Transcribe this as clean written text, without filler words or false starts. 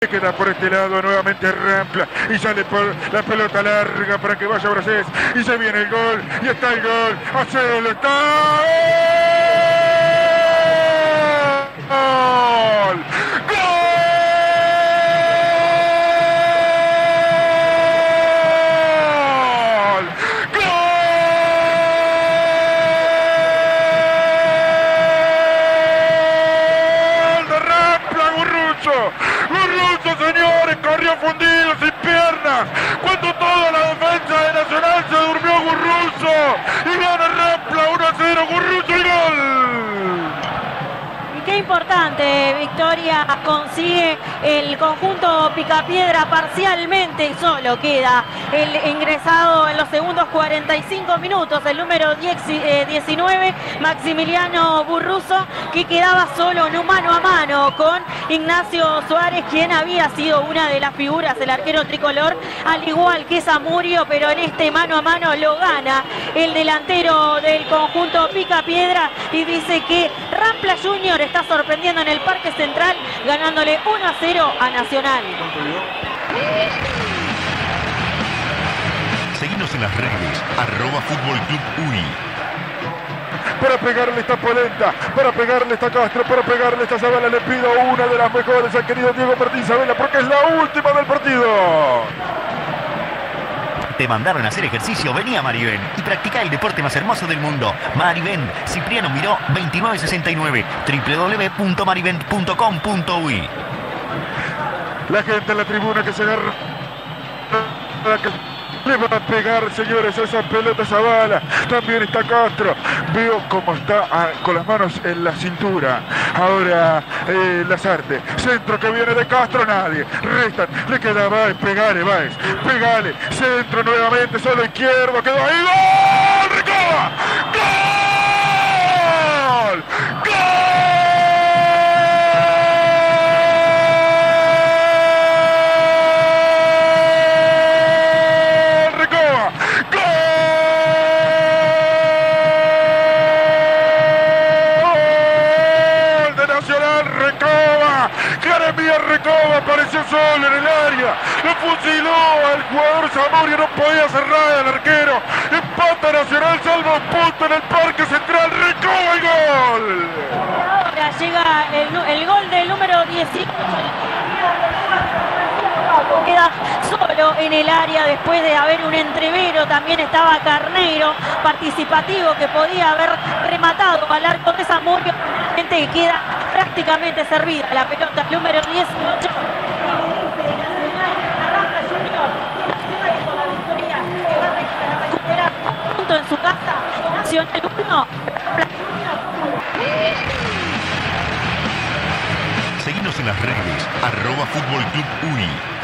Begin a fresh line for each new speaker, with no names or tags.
queda por este lado nuevamente Rampla y sale por la pelota larga para que vaya Bracés y se viene el gol y está el gol. Hacelo, está gol. Gurrucho, señores, corrió fundido sin piernas. Cuando toda la defensa de Nacional se durmió, Gurrucho. Y gana Rampla 1-0, Gurrucho y gol.
Y qué importante victoria consigue el conjunto Picapiedra parcialmente, solo queda el ingresado en los segundos 45 minutos, el número 19, Maximiliano Burruzo, que quedaba solo en un mano a mano con Ignacio Suárez, quien había sido una de las figuras, el arquero tricolor, al igual que Zamudio, pero en este mano a mano lo gana el delantero del conjunto Picapiedra y dice que Rampla Junior está sorprendiendo en el Parque Central, ganándole 1-0 a Nacional.
Seguinos en las redes, @FútbolClubUy.
Para pegarle esta Polenta, para pegarle esta Castro, para pegarle esta Zavala, le pido una de las mejores al querido Diego Martín Sabela, porque es la última del partido.
Te mandaron a hacer ejercicio, vení a Marivén y practica el deporte más hermoso del mundo. Marivén, Cipriano Miró 2969, www.marivent.com.uy.
La gente en la tribuna que se agarra, le va a pegar, señores, a esa pelota Zavala. También está Castro. Veo cómo está con las manos en la cintura. Ahora Lazarte. Centro que viene de Castro, nadie. Restan. Le queda Báez. Pegale, Báez. Pegale. Centro nuevamente, solo izquierdo. Quedó ahí. ¡Gol! ¡Recoba! ¡Gol! ¡Gol! Recoba apareció solo en el área, lo fusiló al jugador Zamudio, no podía cerrar al arquero. Empata Nacional, salva un punto en el Parque Central. Recoba el gol.
Ahora llega el gol del número 18. Queda solo en el área después de haber un entrevero. También estaba Carneiro, participativo, que podía haber rematado al arco de Zamudio. Que queda prácticamente servida la pelota, el número 18. Punto en su casa, Nacional 1.
Seguinos en las redes, @FútbolClubUy.